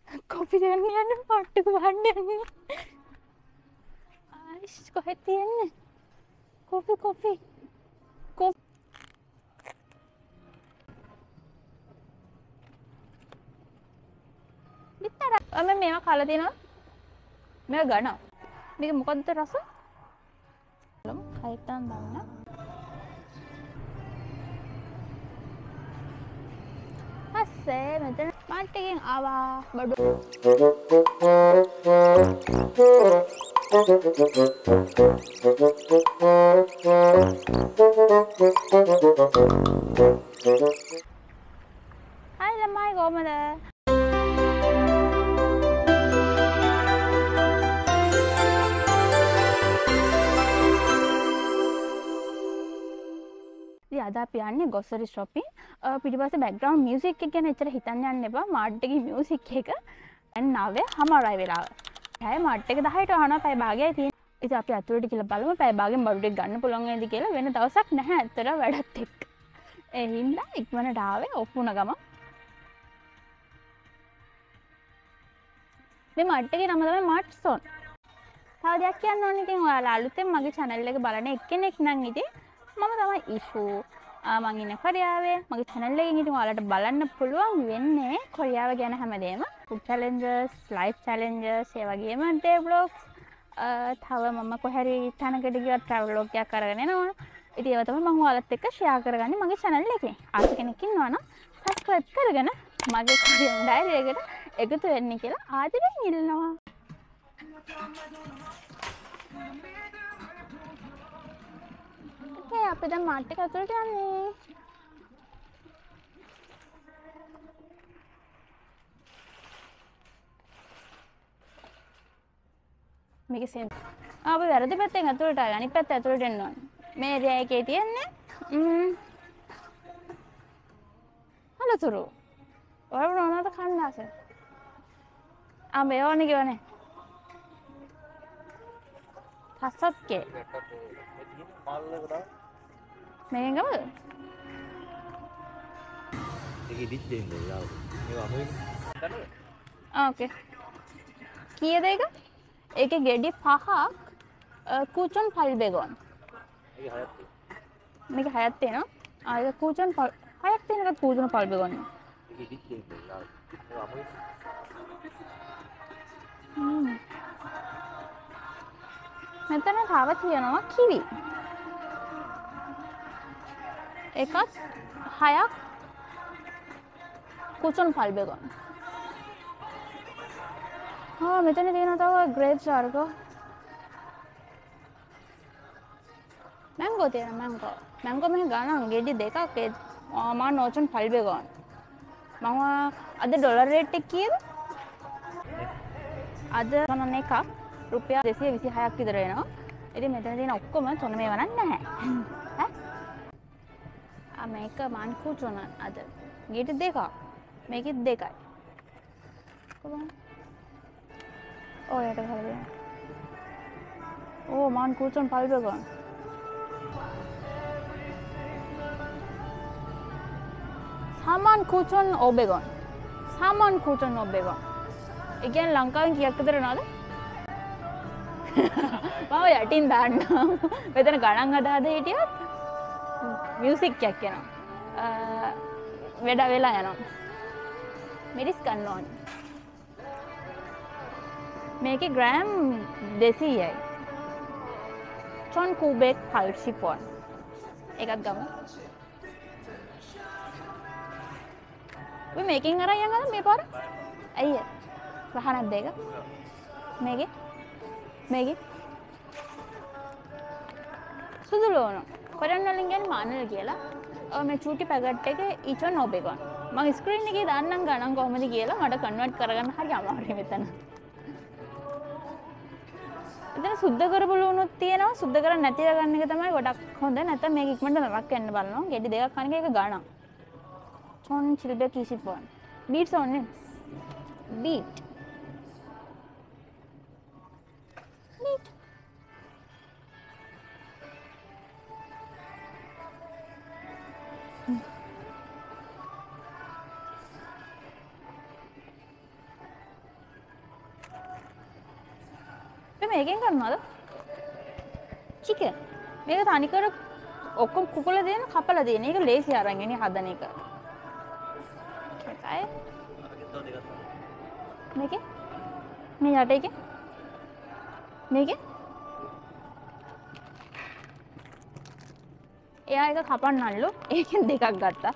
Copy ගන්න යන්න පාට්ටක වහන්න යන්න. ආයිෂ් කොහෙද තියන්නේ? කොපි කොපි. කොපි. විතර. මම මේවා කලා දෙනවා. මේවා ගන්නවා. මේක මොකද්ද රස? කයිතන් දාන්න. හස්සේ මෙතන මාට්ටකින් ආවා බඩු. හයි ළමයි කොහමද? අද අපි යන්නේ ගොසරි shopping. පිටිපස්සේ background music එක ගැන එච්චර හිතන්න යන්න එපා. මාර්ට් එකේ music එක දැන් 9:00යි වෙලාව. හැබැයි මාර්ට් එක 10ට වහනවා පැය භාගයයි තියෙන්නේ. ඉතින් අපි අතුරට කියලා බලමු පැය භාගෙන් බඩු ටික ගන්න පුළුවන් වේද කියලා. වෙන දවසක් නැහැ අතර වැඩත් එක්ක. ඒ හින්දා ඉක්මනට ආවේ ඔෆ් වුණ ගම. මේ මාර්ට් එකේ නම තමයි මාර්ට් සෝන්. තව දෙයක් කියන්න ඕනේ. ඉතින් ඔයාලා අලුතෙන් මගේ channel එක බලන එක්කෙනෙක් නම් ඉතින් මම තමයි ඉෂු. මං ඉන්නේ කොරියාවේ. මගේ channel එකෙන් ඉතින් ඔයාලට බලන්න පුළුවන් වෙන්නේ කොරියාව ගැන හැමදේම. food challenges, life challenges, ඒ වගේම day vlogs. තව මම කොහරි තැනකට ගියත් travel vlog එකක් අරගෙන එනවා. ඉතින් ඒවා තමයි මම ඔයාලත් එක්ක share කරගන්නේ මගේ channel එකේ. ආස කෙනෙක් ඉන්නවා නම් subscribe කරගෙන මගේ කොරියන් diary එකට එකතු වෙන්න කියලා ආදරෙන් ඉල්ලනවා. Okay, අපි දැන් මාර්ට් එක ඇතුළට යන්නේ. මේක සෙන්. අපි වැරදි පැත්තෙන් ඇතුළට ආවා. අනිත් පැත්ත ඇතුළට එන්න ඕනේ. මේ ඒරියා එකේ තියෙන්නේ හලතුරු. ඔයාලා මොනවද කන්න ආස? මේ ඕනේ කියවනේ. පස්සත්කේ. මේකෙන් ගමද? ඒකෙ ඩිච් දෙන්නේ යාව. මේවා අහුවෙන්නේ. ඕකේ. කීයද ඒක? ඒකේ ගෙඩි 5ක් කුචන් පල්බෙගොන්. ඒකේ 6ක් තියෙනවා. මේක 6ක් තියෙනවා. ඒක කුචන් 6ක් තියෙන එකත් කුචන් පල්බෙගොන්. ඒකෙ ඩිච් දෙන්නේ යාව. මේවා අහුවෙන්නේ. මෙතන තව තියෙනවා කිවි. එකත් 6ක් කුචන් පල්බෙගොන්. මෙතන තියෙනවා තව ග්‍රේප්ස් වර්ග. මැංගෝ තියෙනවා මැංගෝ. මැංගෝ මේ ගණන් ගෙඩි දෙකක් ඒ මා නෝචන් පල්බෙගොන්. මම අද ඩොලර් රේට් එක කීයද? අද ගණන් එකක් රුපියල් 226ක් විතර වෙනවා. ඉතින් මෙතන තියෙන ඔක්කොම තොන මේව නැහැ. මේක මාන් කුචන අද ගෙඩි දෙකක්. මේකෙත් දෙකයි. කොහොමද? යට හරිය. මාන් කුචන් පල්බෙගොන්. සාමාන් කුචන් ඔබෙගොන්. සාමාන් කුචන් ඔබෙගොන්. ඒ කියන්නේ ලංකාවෙන් කීයක් විතර නේද? මම යටින් දාන්නම්. මෙතන ගණන් හදාද හිටියොත් මියුසික් එකක් යනවා. වැඩ වෙලා යනවා. මිරිස් ගන්න ඕනේ. මේකේ ග්‍රෑම් 200යි. චොන් කුබෙක් පල්ෂිපොන්. එකක් ගමු. මේකෙන් අරන් යන්නද මේ පාර? අයිය. වහනක් දෙක. මේකේ සුදු ලෝන. කොරන් වලින් කියන්නේ මානල් කියලා. මේ චූටි පැකට් එකේ ඉචොන් ඔබෙගොන්. මම ස්ක්‍රීන් එකේ දාන්නම් ගණන් කොහොමද කියලා මට කන්වර්ට් කරගන්න හරි අමාරුයි මෙතන. එතන සුද්ධ කරපු ලුණුත් තියෙනවා. සුද්ධ කරන්නේ නැතිව ගන්න එක තමයි ගොඩක් හොඳ. නැත්නම් මේක ඉක්මනට නරක් වෙන්න බලනවා. ගෙඩි දෙකක් කන එක ගාණක්. චොන් චිල්බේ කිසිපොන්. බීට්ස් ඕනේ. බීට්. අපි මේකෙන් කරනවද? චිකන්. මේක තනිකර ඔක්කොම කුකුල දෙන කපලා දෙන. ඒක ලේසි අරන් එන්නේ හදන එක. ඒකයි. මේකේ? මේ යට එකේ? මේකේ? එයා එක කපන්නල්ලු. ඒකෙන් දෙකක් ගත්තා.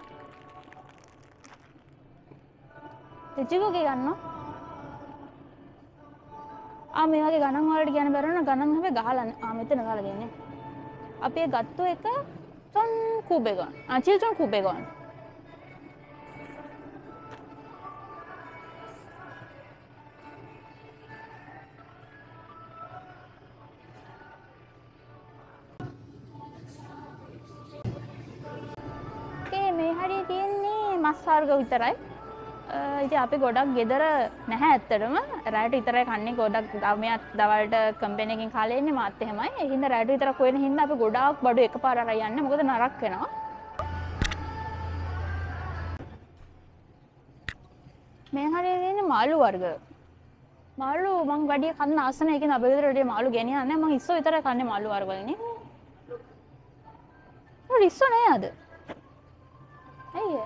රිචිකෝගේ ගන්නවා. මේ වගේ ගණන් වලට කියන්න බැරි නම් ගණන් හැබැයි ගහලා මෙතන ගහලා දෙන්නේ. අපි ගත්ත එක ton kubegon. Children kubegon. මේ හරිය තියෙන්නේ මස් වර්ග විතරයි. ඉතින් අපි ගොඩක් ගෙදර නැහැ ඇත්තටම. රැයට විතරයි කන්නේ ගොඩක් ගමයක් දවල්ට කම්පැනි එකකින් කාලේ ඉන්නේ මාත් එහෙමයි. ඒ හින්දා රැයට විතරක් හොයන හින්දා අපි ගොඩාක් බඩු එකපාර අරන් යන්නේ. මොකද නරක වෙනවා. මේ හරිය තියෙන්නේ මාළු වර්ග. මාළු මං වැඩි කන්න ආස නැහැ. ඒකෙන් අපි ගෙදර වැඩි මාළු ගෙනියන්නේ නැහැ. මං ඉස්සෝ විතරයි කන්නේ මාළු වර්ග වලින්. ඔය ඉස්සෝ නෑ අද. ඇයි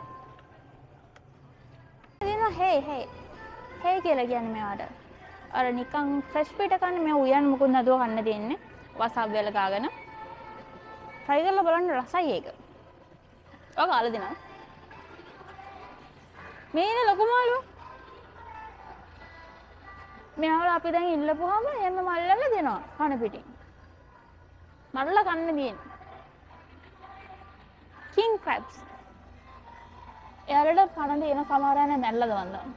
හේ කියලා කියන්නේ මේවට. අර නිකන් ෆ්‍රෙෂ් පිට කන්නේ මේ උයන් මොකුත් නැතුව කන්න තියෙන්නේ. වසබ් වල ගාගෙන. try කරලා බලන්න රසයි ඒක. ඔය කාලා දෙනවා. මේනේ ලොකු මාළු. මෙයාල අපි දැන් ඉල්ලපුවාම එන්න මල්ලලා දෙනවා කන පිටින්. මල්ලලා කන්න තියෙන්නේ. king crabs. එයාලට පණ දෙන සමහර අය මැල්ලද වන්දා.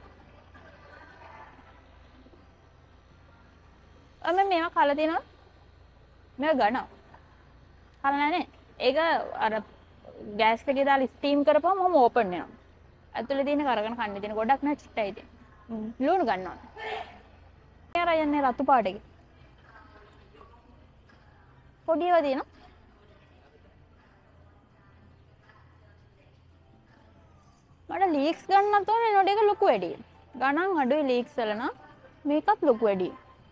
මේවා කලා තියෙනවා. මේවා ගන්නවා. කලා නැනේ. ඒක අර ගෑස් එකේ දාලා ස්ටීම් කරපුවම මොහොම ඕපන් වෙනවා. ඇතුලේ තියෙන කරගෙන කන්න දෙන ගොඩක් නෑ චිට්ටයි ඉතින්. ලුණු ගන්නවා. එයාලා යන්නේ රතු පාට එකේ. පොඩි ඒවා තියෙනවා. මට ලීක්ස් ගන්නත් ඕනේ නෝඩ එක ලොකු වැඩි. ගණන් අඩුයි ලීක්ස් වල නම් මේකත් ලොකු වැඩි.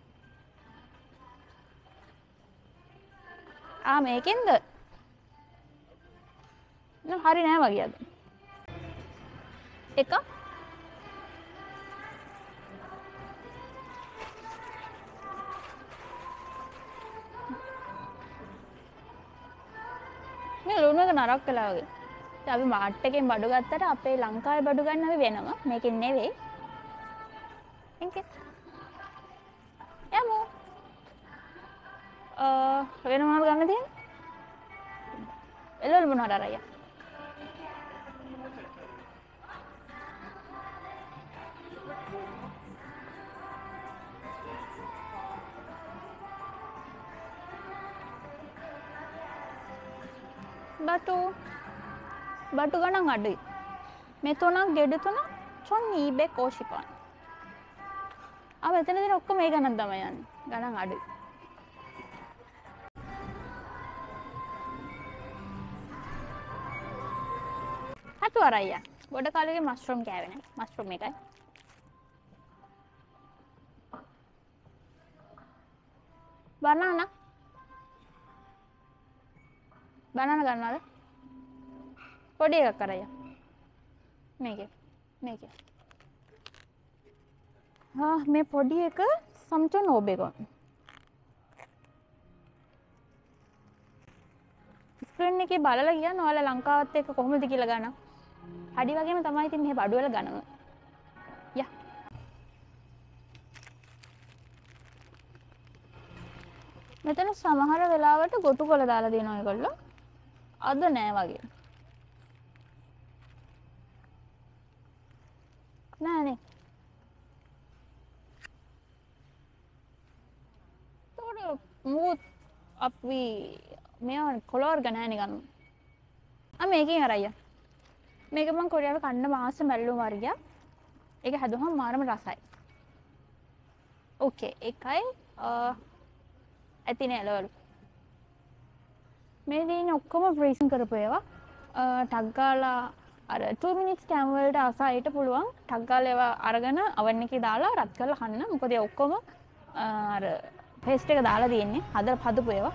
මේකෙන්ද? නෑ හරි නෑ වගේ අද. එක මේ ලුණු එක නරක් කළා වගේ. අපි මාට් එකෙන් බඩු ගත්තට අපේ ලංකාවේ බඩු ගන්න අපි වෙනම මේකෙන් නෙවෙයි. එන්කේ. යමු. වෙන මොනවද ගන්න තියෙන්නේ? එළවලු මොනවද අරయ్యා? බටු ගණන් අඩුයි. මේ තුනක් ගෙඩි තුනක් චොන් ඊබේ කෝෂිපාන්. මෙතන දෙන ඔක්කොම මේ ගණන් තමයි යන්නේ. ගණන් අඩුයි. හතු අරయ్యා. ගොඩ කාලෙක මස්රූම් කෑවේ නෑ. මස්රූම් එකයි. බනානා. බනානා ගන්නවද? පොඩි එකක් කරయ్యා. මේකේ. මේ පොඩි එක සම්චොන් ඕබේගොන්. ස්ක්‍රීන් එකේ බලලා කියන්න ඔයාලා ලංකාවත් එක්ක කොහොමද කියලා ගන්න. හඩි වගේම තමයි ඉතින් මේ බඩු වල ගණන. යා. මෙතන සමහර වෙලාවට ගොටු කොළ දාලා දෙනවා ඒගොල්ලෝ. අද නෑ වගේ. නෑනේ. මුත් අපි මේවා කොලවර්ග නෑ නිකන්. මේකෙන් අරయ్యා. මේක මම කොරියාවේ කන්න මාස මැල්ලුම් වර්ගයක්. ඒක හැදුවම මාරම රසයි. ඕකේ එකයි ඇතිනේ එළවලු. මේ දින ඔක්කොම ෆ්‍රීසින් කරපු ඒවා. ටග් ගාලා අර 2 minutes time වලට අසයිට පුළුවන් ටග් ගාලා ඒවා අරගෙන oven එකේ දාලා රත් කරලා කන්න. මොකද ඒ ඔක්කොම අර පේස්ට් එක දාලා තියෙන්නේ. හදලා හදපු ඒවා.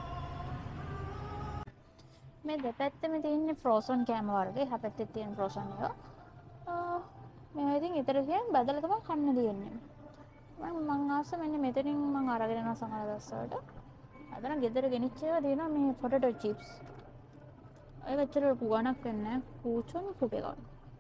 මේ දෙපැත්තෙම තියෙන්නේ ෆ්‍රෝසන් කෑම වර්ග. එහා පැත්තේ තියෙන ෆ්‍රෝසන් ඒවා. මේ ඉතින් ඊතර ගියන් බදලා තමයි කන්න දෙන්නේ. මම ආස මෙන්න මෙතනින් මම අරගෙන යනවා සමහර දවස්වලට. අදන ගෙදර ගෙනිච්ච ඒවා තියෙනවා මේ පොටේටෝ චිප්ස්. ඒක ඇත්තට ලොකු ගණක් වෙන්නේ නැහැ. පූචොන් කුපේ ගන්න.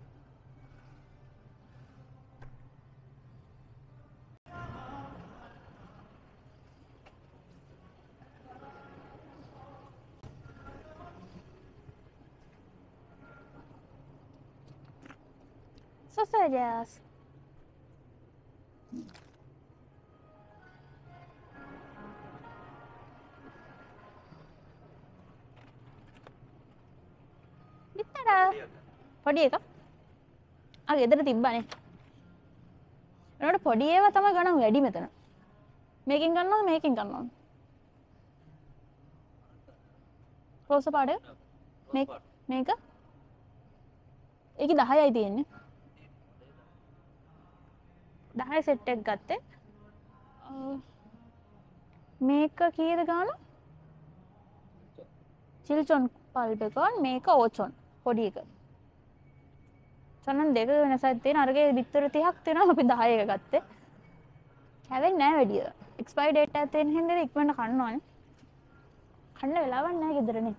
Sausages. විතර පොඩි එක. ආ ගෙදර තිබ්බනේ. ඒනකොට පොඩි ඒවා තමයි ගණන් වැඩි මෙතන. මේකෙන් ගන්නවද මේකෙන් ගන්නවද? රෝස පාඩේ මේක ඒකේ 10යි තියෙන්නේ. 10 සෙට් එකක් ගත්තේ. මේක කීයද ගාන? චිල්චොන් පල්ප් එක මේක ඕචොන් පොඩි එක. චොන්නන් දෙක වෙනසක් තියෙන අරගේ බිත්තර 30ක් තියෙනවා අපි 10 එක ගත්තේ. කැවෙන්නේ නැහැ වැඩි. එක්ස්පයර් ඩේට් එකක් තියෙන හින්දා ඉක්මනට කන්න ඕනේ. කන්න වෙලාවක් නැහැ ගෙදරනේ.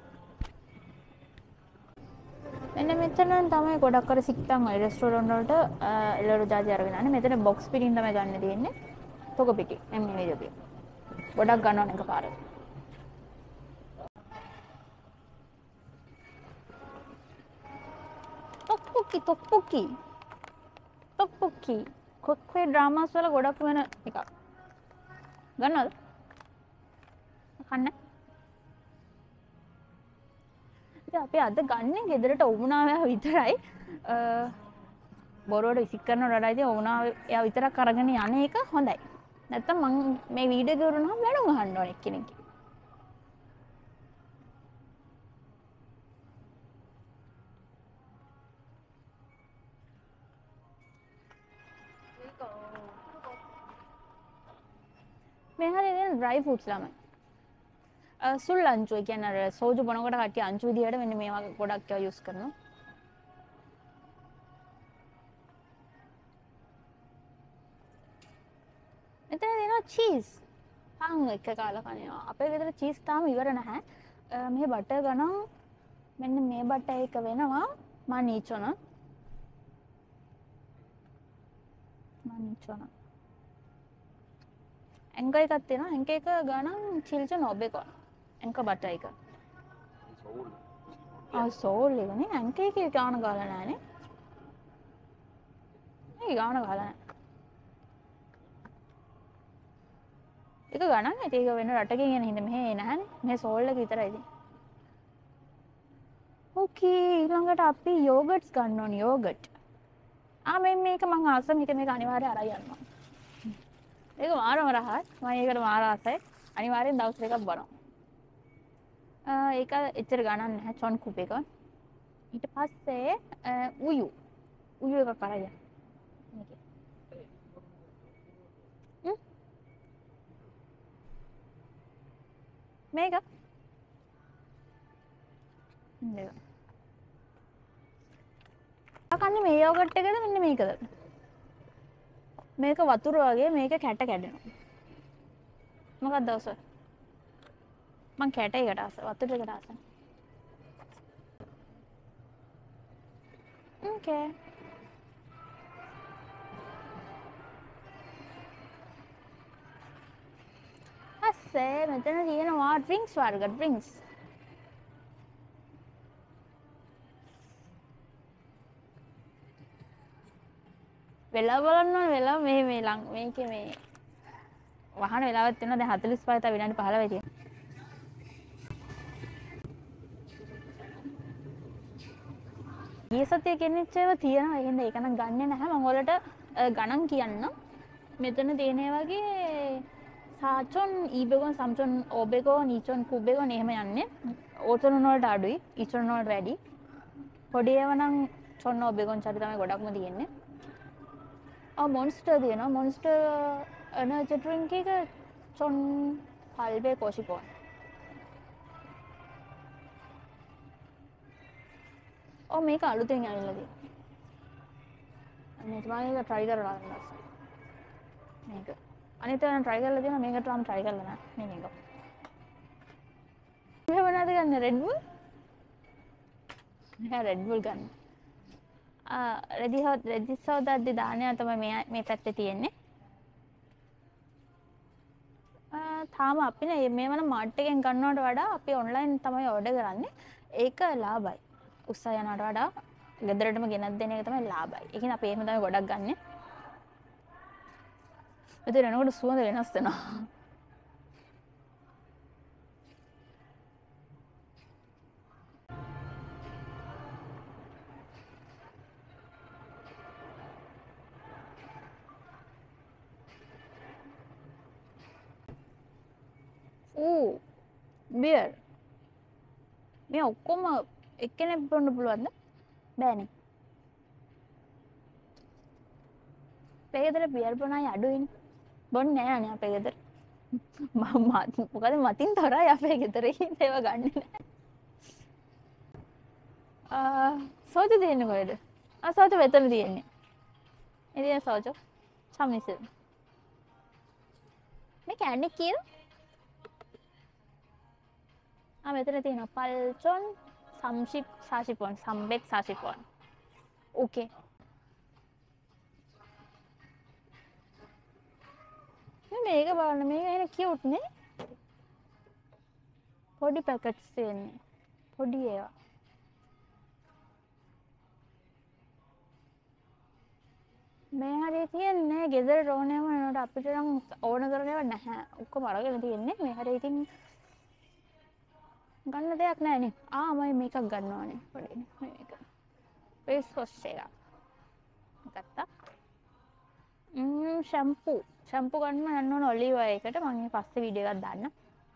මෙන්න මෙතන තමයි ගොඩක් අර සික්තම් වල රෙස්ටෝරන්ට් වලට එළවලු ජාති අරගෙන යන්නේ. මෙතන බොක්ස් පිටින් තමයි ගන්න තියෙන්නේ. තොග පිටි එන්නේ වේදපිය. ගොඩක් ගන්නවන එකපාරට. තොප්පුකි. කොක්වේ ඩ්‍රාමාස් වල ගොඩක් වෙන එකක්. ගන්නවද? කන්න. අපි අද ගන්න ගෙදරට වුණාව විතරයි. බොරුවට විසික් කරනවට වඩා ඉතින් වුණාව එයා විතරක් අරගෙන යන එක හොඳයි. නැත්තම් මම මේ වීඩියෝ එක කරනහම වැඩම අහන්න ඕන එක්කෙනෙක්. මේ හරියට ඩ්‍රයි ෆෘට්ස් ළමයි. සුල් අංචු කියන්නේ අර සෝජු බොනකොට කට්ටිය අංචු විදියට මෙන්න මේවා ගොඩක් ඒවා යූස් කරනවා. මෙතන දෙනවා චීස්. පාන් එක කාලා කනවා. අපේ ගෙදර චීස් තාම ඉවර නැහැ. මේ බටර් ගණන් මෙන්න මේ බටර් එක වෙනවා මනීචොන. එංක එකක් තියෙනවා. එංක එක ගණන් චිල්චන් ඔබේකෝ. එංක බටර් එක. සෝල් එක නේ. එංක එකේ ගාන ගාලා නැහනේ. මේ ගාන ගාලා නැහැ. ඒක ගණන් ඇති. ඒක වෙන රටකින් එන හින්දා මෙහෙ නැහනේ. මේ සෝල් එක විතරයි තියෙන්නේ. ඕකේ ඊළඟට අපි යෝගට්ස් ගන්න ඕනේ. යෝගට්. මේක මං ආස මේක අනිවාර්යයෙන් අරයි යනවා. ඒක මාරම රහත්. මම ඒකට මාර ආසයි. අනිවාර්යෙන් දවස් දෙකක් බොනවා. ඒක එච්චර ගණන් නැහැ චොන් කුප් එක. ඊට පස්සේ උයු එකක් අරයි යන්න. මේක කන්නේ මේ යෝගට් එකද මෙන්න මේකද? මේක වතුර වගේ මේක කැට කැඩෙනවා. මොකක්ද දවස? මං කැට එකට ආස වතුර එකට ආස. ඕකේ. අස්සේ මෙතන තියෙනවා ඩ්‍රින්ක්ස් වර්ග ඩ්‍රින්ක්ස්. වෙලා බලන්න ඕන වෙලා මේ මේකේ මේ වහන වෙලාවක් තියෙනවා දැන් 45 තව විනාඩි 15යි තියෙන්නේ. ගිය සතියේ ගෙනිච්ච ඒවා තියෙනවා. එහෙනම් ඒක නම් ගන්නෙ නැහැ. මම වලට ගණන් කියන්න. මෙතන තියෙන වගේ සාචොන් ඊබෙගොන් සම්චොන් ඕබෙගෝ නීචොන් කුබෙගොන් එහෙම යන්නේ. ඕචොන් වලට අඩුයි. ඊචොන් වලට වැඩි. පොඩි ඒවා නම් චොන් ඕබෙගොන් චරි තමයි ගොඩක්ම තියෙන්නේ. මොන්ස්ටර් තියෙනවා. මොන්ස්ටර් එනර්ජි ඩ්‍රින්ක් එක චොන් පල්බේ කොෂිපෝන්. ඔව් මේක අලුතෙන් ඇවිල්ලා තියෙනවා. අනේ තමයි ඒක try කරලා බලන්න. මේක. අනිත් ඒවා try කරලා තියෙනවා මේකට තාම try කරලා නැහැ. මේක. මේ මොනවද ගන්න Red Bull? නෑ Red Bull ගන්න. රෙදි සෝදාද්දි දාන්නේ තමයි මේ පැත්තේ තියෙන්නේ. තාම අපි නේ මේ වන මාර්ට් එකෙන් ගන්නවට වඩා අපි ඔන්ලයින් තමයි ඕඩර් කරන්නේ. ඒක ලාභයි. උස්සා යනවට වඩා ගෙදරටම ගෙනත් දෙන එක තමයි ලාභයි. ඒ කියන්නේ අපි එහෙම තමයි ගොඩක් ගන්නෙ. මෙතන යනකොට සුවඳ වෙනස් වෙනවා. බියර් මේ ඔක්කොම එක්කෙනෙක් බොන්න පුළුවන්ද? බෑනේ. අපේ ගෙදර බියර් බොන අය අඩුයිනේ. බොන්නේ නෑ අනේ අපේ ගෙදර. මොකද මතින් තරයි අපේ ගෙදර ඒව ගන්නෙ නෑ. සෝජු තියෙන්නේ කොහෙද? සෝජු මෙතන තියෙන්නේ. ඉතින් සෝජු සම්මිස. මේ කෑන්ඩි කීයද? මෙතන තියෙනවා පල්චොන් සම්ෂිප් සාෂිපොන් සම්බෙක් සාෂිපොන්. ඕකේ. මේක බලන්න මේක එන කියුට් නේ. පොඩි පැකට්ස් තියෙන්නේ. පොඩි ඒවා. මේ හරිය තියෙන්නේ ගෙදර ඕනෑම වෙනකොට අපිට නම් ඕන කරන ඒවා නැහැ. ඔක්කොම අරගෙන තියෙන්නේ. මේ හරිය ඉතින් ගන්න දෙයක් නැහැ නේ. මම මේකක් ගන්න ඕනේ. පොඩි මේක. ෆේස් වොෂ් එක. ගත්තා. ෂැම්පූ. ෂැම්පූ ගන්න යන්න ඕන ඔලිව් ඔයිල් එකට. මම මේ පස්සේ වීඩියෝ එකක් දාන්න.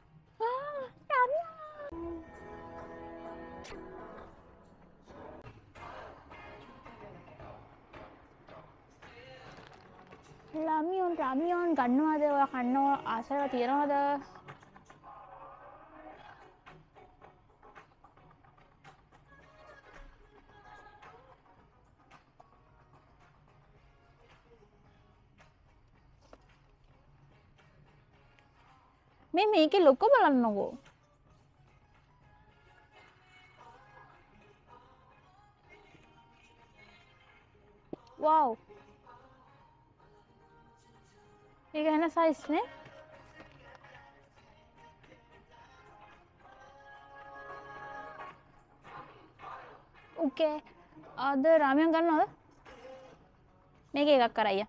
රාමියෝන් ගන්නවද? ඔයා කන්න ආසාව තියනවද? මේකේ ලොකු බලන්නකෝ. වව්. මේක එන සයිස් නේ. ඕකේ. අද රාමියන් ගන්නවද? මේක එකක් කරයියා.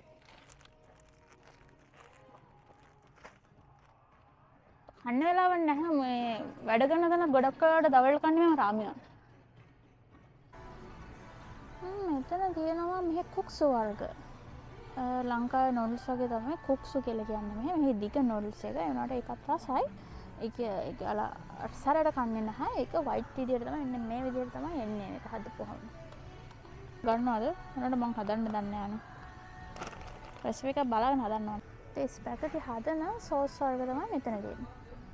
අන්න වෙලාවක් නැහැ මේ වැඩ කරන තැන ගොඩක් වෙලාවට දවල් කන්නේ මම රාමියන්. මෙතන තියෙනවා මෙහෙ කුක්සු වර්ග. ලංකාවේ නූඩල්ස් වගේ තමයි කුක්සු කියලා කියන්නේ. මෙහෙ දිග නූඩල්ස් එක. ඒ වුණාට ඒකත් රසයි. ඒක සරලට කන්නේ නැහැ. ඒක වයිට් විදියට තමයි එන්නේ. මේ විදියට තමයි එන්නේ. මේක හදපුවම. ගන්නවද? මොනවද මං හදන්න දන්නේ නැහැ. රෙසිපි එක බලගෙන හදන්න ඕනේ. ඒ ස්පැගටි හදන සෝස් වර්ග තමයි මෙතන තියෙන්නේ.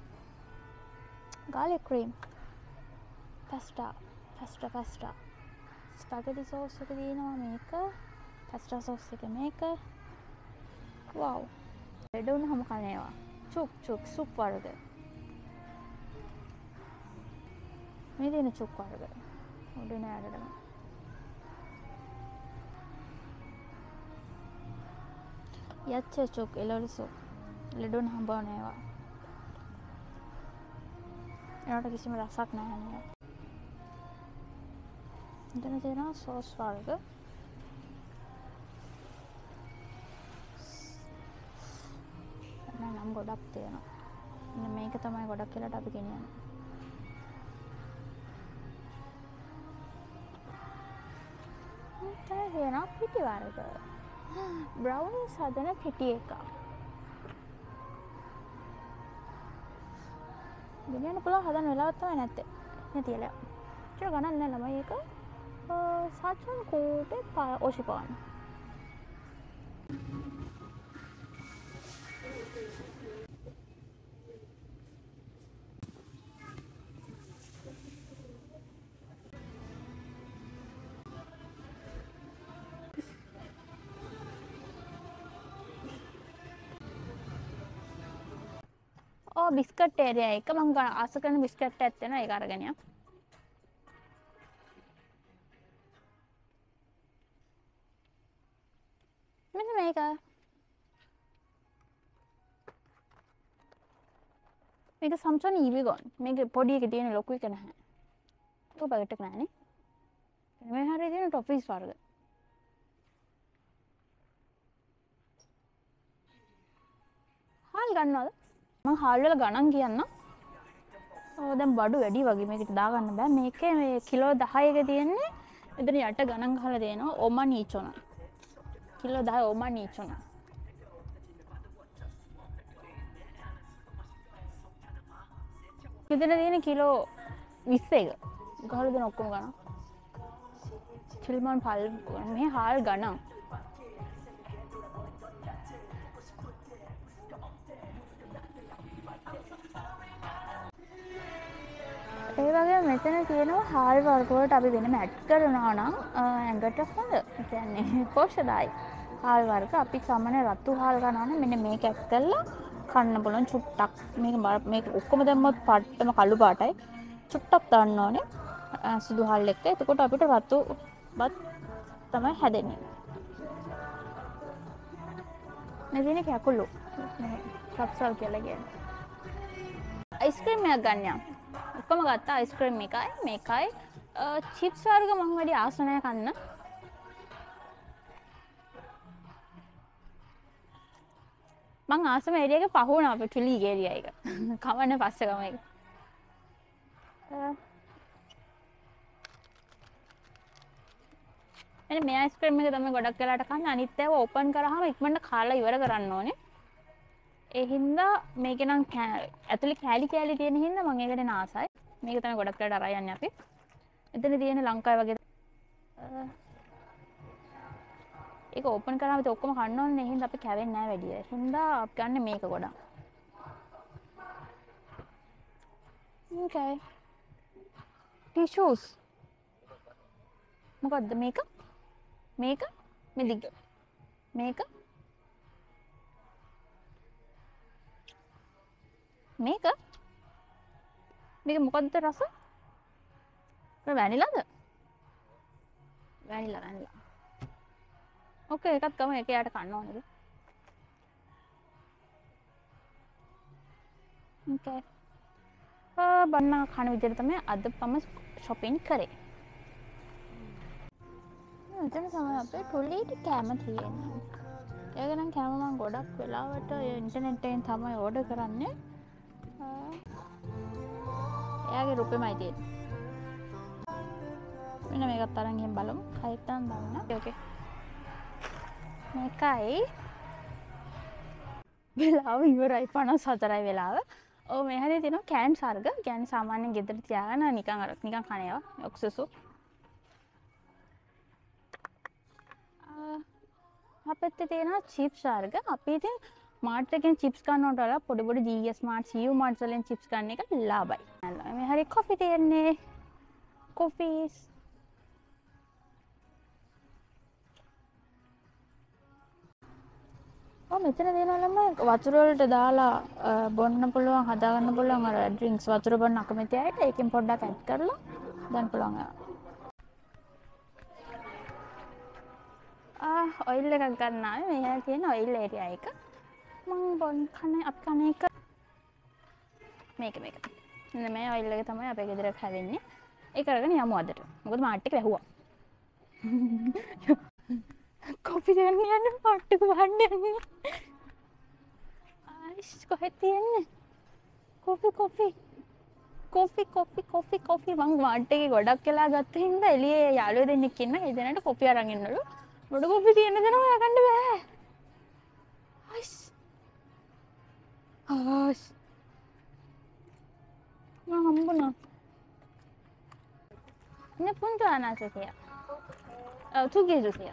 garlic cream, pasta. Spaghetti sauce එක තියෙනවා මේක. pasta sauce එක මේක. wow. ලෙඩ වුණාම කනේවා. චුක් සුප් වර්ග. මේ තියෙන චුක් වර්ග. උඩ නෑරටම. යච්ච චුක් එළවලු සුප්. ලෙඩ වුණාම බනේවා. ඒකට කිසිම රසක් නැහැ නේද? මෙතන තියෙනවා සෝස් වර්ග. නම් ගොඩක් තියෙනවා. මෙන්න මේක තමයි ගොඩක් කියලාට අපි ගෙනියන්නේ. මෙතන තියෙනවා පිටි වර්ග. බ්‍රවුනිස් හදන පිටි එකක්. ගෙනියන්න පුළුවන් හදන්න වෙලාවක් තමයි නැත්තේ. නැතිලා. ඒක ගණන් නෑ ළමයි ඒක. සාචන් කෝටේ ඔෂිපාන. බිස්කට් ඒරියා එක මම ආස කරන බිස්කට් එකක් තියෙනවා ඒක අරගෙන යන්න. මෙන්න මේක. මේක Samsung Evigon. මේක පොඩි එක තියෙන ලොකු එක නැහැ. ඒක පැකට් එක නෑනේ. මේ හරිය තියෙන ටොෆිස් වර්ග. හාල් ගන්නවද? මම හාල් වල ගණන් කියන්න. දැන් බඩු වැඩි වගේ මේකට දාගන්න බෑ. මේකේ මේ කිලෝ 10ක තියෙන්නේ. මෙතන යට ගණන් ගහලා දෙනවා ඔමන් ඊචොන. කිලෝ 10 ඔමන් ඊචොන. මෙතන තියෙන කිලෝ 20 එක. ගහලා දෙන ඔක්කොම ගණන්. චිල්මන් පල් මේ හාල් ගණන්. ඒ වගේ මෙතන තියෙනවා හාල් වර්ග වලට අපි වෙනම ඇඩ් කරනවා නම් ඇඟට හොඳ. ඒ කියන්නේ පෝෂ්‍යදායි හාල් වර්ග අපි සාමාන්‍ය රතු හාල් ගන්නවා නම් මෙන්න මේක ඇඩ් කරලා කන්න පුළුවන් චුට්ටක්. මේක ඔක්කොම දැම්මොත් පාටම කළු පාටයි. චුට්ටක් දාන්න ඕනේ සුදු හාල් එක්ක. එතකොට අපිට රතු බත් තමයි හැදෙන්නේ. මේ දිනේ කැකුළු. සබ්සල් කියලා කියන්නේ. අයිස්ක්‍රීම් එකක් ගන්නම්. ඔක්කොම ගත්තා අයිස්ක්‍රීම් එකයි මේකයි චිප්ස් වර්ග මම වැඩි ආස නැහැ කන්න. මං ආසම ඒරියා එක පහ වුණා අපේ ටුලි ඒරියා එක. කවන්න පස්සේ ගම එක. එනේ මේ අයිස්ක්‍රීම් එක තමයි ගොඩක් වෙලාට කන්නේ. අනිත් ඒවා ඕපන් කරාම ඉක්මනට කාලා ඉවර කරන්න ඕනේ. ඒ හින්දා මේක නම් ඇතුලේ කෑලි තියෙන හින්දා මම ඒකට නාසයි. මේක තමයි ගොඩක් වෙලාට අරන් යන්නේ අපි. එතන තියෙන ලංකාවේ වගේ ඒක ඕපන් කරාම ඉතින් ඔක්කොම කන්න ඕනේ. ඒ හින්දා අපි කැවෙන්නේ නැහැ වැඩි. ඒ හින්දා අපි ගන්න මේක ගොඩක්. Okay. Tissues. මොකද්ද මේක? මේක මෙදිග. මේක මේක මොකද්ද රස? වැනිලාද? වැනිලා. ඕකේ එකක් ගම එක යාට කන්න ඕනේද? ඕකේ. බන්න කන විදිහට තමයි අද මම shopping කරේ. එතන තමයි අපේ ටොලීට කැම තියෙන්නේ. ඒක නම් කැම මම ගොඩක් වෙලාවට ඉන්ටර්නෙට් එකෙන් තමයි ඕඩර් කරන්නේ. එයාගේ රුපෙමයි තියෙන්නේ. මෙන්න මේකත් අරන් ගිහින් බලමු. කයිත් අරන් බලන්න. ඕකේ. මේකයි වෙලාව ඉවරයි 54යි වෙලාව. ඔව් මේ හැදේ තියෙනවා කෑන් සර්ග. කියන්නේ සාමාන්‍යයෙන් ගෙදර තියාගෙන නිකන් කන ඒවා. ඔක්සුසු. අපිට තියෙනවා චිප්ස් වර්ග. අපි ඉතින් මාර්ට් එකෙන් චිප්ස් ගන්නවට වඩා පොඩි GS මාර්ට්, CU මාර්ට් වලින් චිප්ස් ගන්න එක ලාභයි. මේ හරිය කොෆි තියෙන්නේ. කොෆීස්. මෙතන තියෙනවා ළමයි වතුර වලට දාලා බොන්න පුළුවන්, හදා ගන්න පුළුවන් අර ඩ්‍රින්ක්ස් වතුර බොන්න අකමැති අයට ඒකෙන් පොඩ්ඩක් ඇඩ් කරලා දාන්න පුළුවන්. ඔයිල් එකක් ගන්න ආවේ. මේ තියෙන ඔයිල් ඒරියා එක. මම අප කන එක මේක. මෙන්න මේ ඔයිල් එක තමයි අපේ ගෙදර හැදෙන්නේ. ඒක අරගෙන යමු අදට. මොකද මාට් එක වැහුවා. කොපි ගන්න යන්න මාට් එක වහන්න යන්නේ. ආයිස් කොහෙද තියන්නේ? කොපි මං මාට් එකේ ගොඩක් වෙලා ගත්ත හින්දා එළියේ යාළුවෝ දෙන්නෙක් ඉන්න. ඒ දෙනාට කොපි අරන් එන්නලු. මොඩ කොපි තියෙන දේ නම් හොයාගන්න බෑ. ආයිස් මම හම්බුණා. නේ punto anaso siya. Tu gejo siya.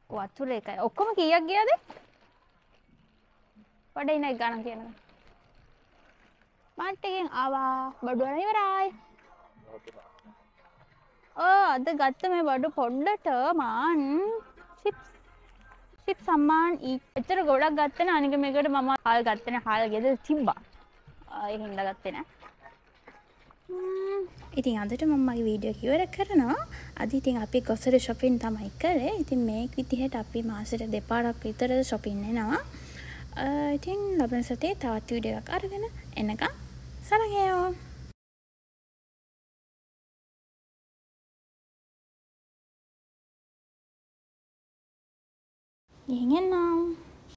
වතුර එකයි. ඔක්කොම කීයක් ගියාද? පොඩේ ඉන්න ගණන් කියනවා. මාට් එකෙන් ආවා. බඩු වල ඉවරයි. අද ගත්ත මේ බඩු පොඩ්ඩට මාන් චිප්ස් සම්මාන් එච්චර ගොඩක් ගත්තේ නෑ. අනික මේකට මම හාල් ගත්තේ නෑ. හාල් ගෙදර තිබ්බා. ඒ හින්දා ගත්තේ නෑ. ඉතින් අදට මම මගේ වීඩියෝ ඉවර කරනවා. අද ඉතින් අපි ගොසරි shopping තමයි කරේ. ඉතින් මේ විදිහට අපි මාසෙට දෙපාරක් විතර shopping එනවා. ඉතින් ලබන සතියේ තවත් වීඩියෝ එකක් අරගෙන එනකම් සරංගයෝ. Ingin now.